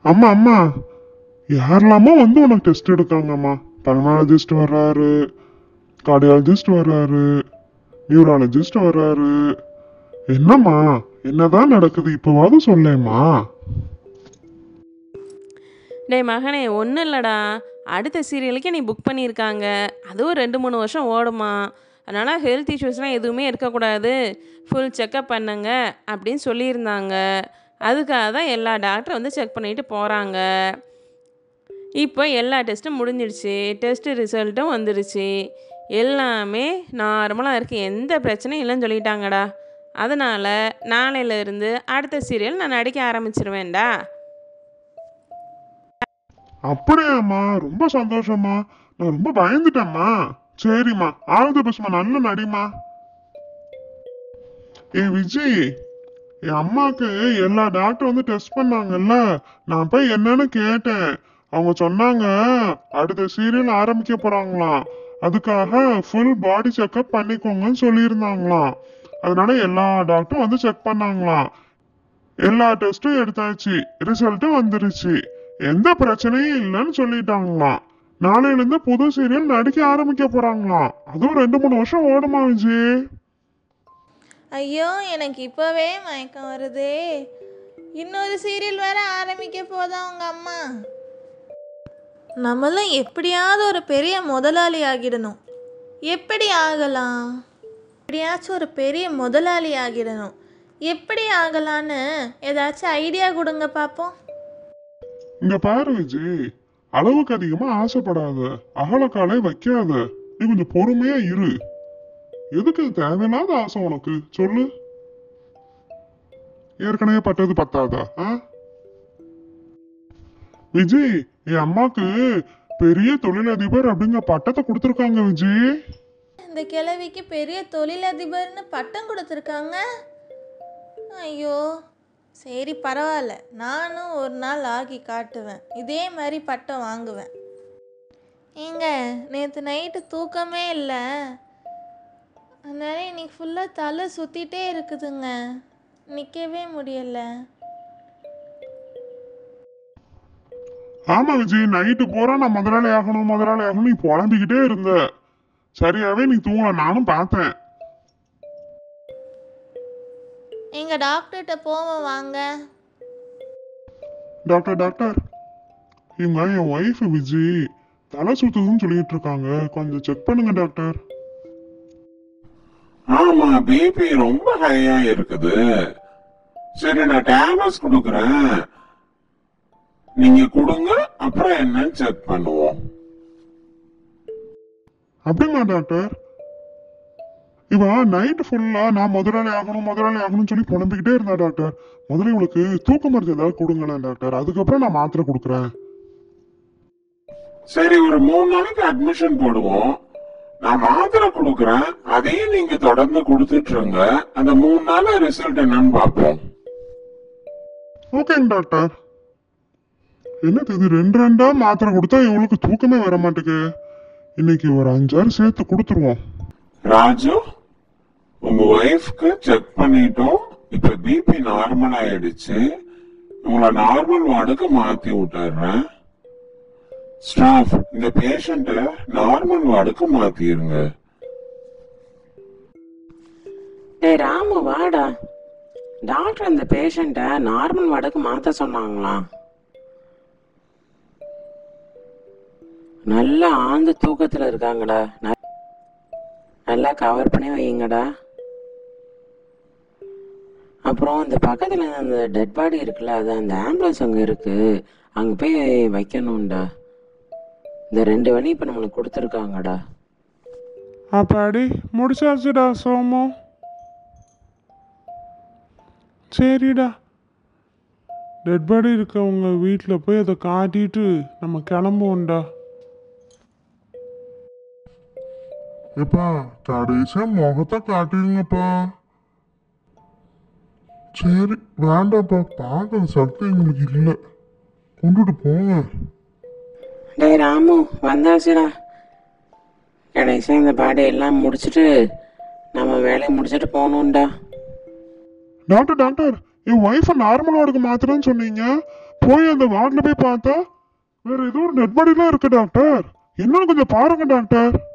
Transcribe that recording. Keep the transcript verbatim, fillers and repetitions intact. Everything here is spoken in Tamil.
அம்மா அம்மா யாரெல்லாமோ வந்து உனக்கு டெஸ்ட் எடுக்காங்கம்மா. பல்மாலஜிஸ்ட் வர்றாரு, கார்டியாலஜிஸ்ட் வர்றாரு, நியூராலஜிஸ்ட் வர்றாரு. என்னம்மா, என்னதான் நடக்குது இப்போவாவது சொல்லேம்மா. டேய் மகனே, ஒன்றும் இல்லைடா, அடுத்த சீரியலுக்கே நீ புக் பண்ணியிருக்காங்க. அதுவும் ரெண்டு மூணு வருஷம் ஓடுமா. அதனால் ஹெல்த் இஷ்யூஸ்லாம் எதுவுமே இருக்கக்கூடாது, ஃபுல் செக்கப் பண்ணுங்க அப்படின்னு சொல்லியிருந்தாங்க. அதுக்காக தான் எல்லா டாக்டரும் வந்து செக் பண்ணிட்டு போகிறாங்க. இப்போ எல்லா டெஸ்ட்டும் முடிஞ்சிடுச்சு, டெஸ்ட்டு ரிசல்ட்டும் வந்துடுச்சு. எல்லாமே நார்மலாக இருக்குது, எந்த பிரச்சனையும் இல்லைன்னு சொல்லிட்டாங்கடா. அதனால் நாளையிலேருந்து அடுத்த சீரியல் நான் நடிக்க ஆரம்பிச்சிருவேன்டா. அப்படியாம்மா, ரொம்ப சந்தோஷம்மா. நான் ரொம்ப பயந்துட்டேம்மா. சரிம்மா, ஆல் தி பெஸ்ட்மா, நல்ல நடிமா. ஏ விஜய், என் அம்மாக்கு எல்லா டாக்டர் வந்து டெஸ்ட் பண்ணாங்கல்ல, நான் போய் என்னன்னு கேட்டேன். அவங்க சொன்னாங்க அடுத்த சீரியல் ஆரம்பிக்க போறாங்களாம், அதுக்காக ஃபுல் பாடி செக்அப் பண்ணிக்கோங்கன்னு சொல்லியிருந்தாங்களாம். அதனால எல்லா டாக்டரும் வந்து செக் பண்ணாங்களாம். எல்லா டெஸ்டும் எடுத்தாச்சு, ரிசல்ட்டும் வந்துருச்சு, எந்த பிரச்சனையும் இல்லைன்னு சொல்லிட்டாங்களாம். நாளையில இருந்து புது சீரியல் நடிக்க ஆரம்பிக்க போறாங்களாம். அதுவும் ரெண்டு மூணு வருஷம் ஓடுமா விஜய். ஐயோ, எனக்கு இப்போவே மயக்கம் வருதே. இன்னொரு சீரியல் வேற ஆரம்பிக்க போதா உங்க அம்மா. நம்மளும் எப்படியாவது ஒரு பெரிய முதலாளி ஆகிடணும். எப்படி ஆகலாம்? எப்படியாச்சும் ஒரு பெரிய முதலாளி ஆகிடணும். எப்படி ஆகலான்னு ஏதாச்சும் ஐடியா கொடுங்க பார்ப்போம். இங்க பாரு விஜய், அளவுக்கு அதிகமா ஆசைப்படாத, அகலக்காலே வைக்காத, நீ கொஞ்சம் பொறுமையா இரு. எதுக்கு தேவையில்லாத ஆசை உனக்கு சொல்லு? ஏற்கனவே பட்டது பத்தாதா? விஜய், என் அம்மாக்கு பெரிய தொழிலதிபர் அப்படிங்கிற பட்டத்தை கொடுத்துருக்காங்க விஜய். இந்த கிழவிக்கு பெரிய தொழிலதிபர்னு பட்டம் கொடுத்துருக்காங்க. ஐயோ, சரி பரவாயில்ல, நானும் ஒரு நாள் ஆகி காட்டுவேன், இதே மாதிரி பட்டம் வாங்குவேன். ஏங்க, நேற்று நைட்டு தூக்கமே இல்லை, அதனால இன்னைக்கு ஃபுல்லாக தலை சுற்றிட்டே இருக்குதுங்க, நிற்கவே முடியலை. ஆமா விஜய், நைட்டு போற நான் முதலாளி ஆகணும் முதலாளி ஆகணும் நீ புலம்பிக்கிட்டே இருந்த. சரியாவே நீ தூங்கல, நானும் பார்த்தேன். எங்க டாக்டர்கிட்ட போவோம் வாங்க. டாக்டர் டாக்டர், இவங்க என் ஒய்ஃப் விஜய், தலை சுத்துதுன்னு சொல்லிட்டு இருக்காங்க, கொஞ்சம் செக் பண்ணுங்க டாக்டர். ஆமா, பிபி ரொம்ப ஹையா இருக்குது. சரி, நான் டேப்லெட்ஸ் கொடுக்குறேன், நீங்க கொடுங்க, அப்புறம் என்னன்னு செக் பண்ணுவோம். அப்படிங்களா டாக்டர்? இவன் நைட்டு ஃபுல்லா நான் முதலாளி ஆகணும் முதலாளி ஆகணும்னு சொல்லி புலம்பிக்கிட்டே இருந்தா டாக்டர். முதல்ல இவளுக்கு தூக்க மருந்து ஏதாவது கொடுங்களேன் டாக்டர், அதுக்கப்புறம் நான் மாத்திரை கொடுக்குறேன். சரி, ஒரு மூணு நாளைக்கு அட்மிஷன் போடுவோம், நான் மாத்திரை கொடுக்குறேன், அதையும் நீங்க தொடர்ந்து கொடுத்துட்டு இருங்க. அந்த மூணு நாள் ரிசல்ட் என்னன்னு பார்ப்போம். ஓகேங்க டாக்டர். என்னது இது, ரெண்டு ரெண்டா மாத்திரை கொடுத்தா இவளுக்கு தூக்கமே வர மாட்டேங்குது. இன்னைக்கு ஒரு அஞ்சாறு சேர்த்து கொடுத்துருவோம். ராஜு, உங்க ஒய்ஃப்க்கு செக் பண்ணிட்டோம், இப்ப பிபி நார்மல் ஆயிடுச்சு, உங்களை நார்மல் வார்டுக்கு மாத்தி விட்டுறேன். ஸ்டாஃப், இந்த பேஷண்ட நார்மல் வார்டுக்கு மாத்திருங்க. டேய் ராமு, வாடா. டாக்டர் அந்த பேஷண்ட்டை நார்மல் வார்டுக்கு மாற்ற சொன்னாங்களா? நல்லா ஆழ்ந்த தூக்கத்தில் இருக்காங்கடா, நல்லா கவர் பண்ணி வைங்கடா. அப்புறம் அந்த பக்கத்தில் அந்த டெட் பாடி இருக்குல்ல, அது அந்த ஆம்புலன்ஸ் அங்கே இருக்குது, அங்கே போய் வைக்கணும்டா. இந்த ரெண்டு வழி இப்போ நம்மளுக்கு கொடுத்துருக்காங்கடா. அப்பாடி முடிச்சாச்சுடா சோமோ. சரிடா, டெட் பாடி இருக்கவங்க வீட்டில் போய் அதை காட்டிட்டு நம்ம கிளம்புவோம்டா. எப்பா, கடைசியா முகத்தை காட்டுவீங்கப்பா. சரி, வேண்டாப்பா, பார்க்க சக்தி எங்களுக்கு இல்லை, கொண்டுட்டு போங்க. டேய் ராமு, வந்தாச்சுடா. கடைசியாக இந்த பாடி எல்லாம் முடிச்சுட்டு நம்ம வேலையை முடிச்சுட்டு போகணும்டா. டாக்டர் டாக்டர், என் ஒய்ஃபை நார்மல் வார்டுக்கு மாத்திரன்னு சொன்னீங்க, போய் அந்த வார்டில் போய் பார்த்தா வேற ஏதோ ஒரு டெட் பாடிலாம் இருக்கு டாக்டர். என்னன்னு கொஞ்சம் பாருங்க டாக்டர்.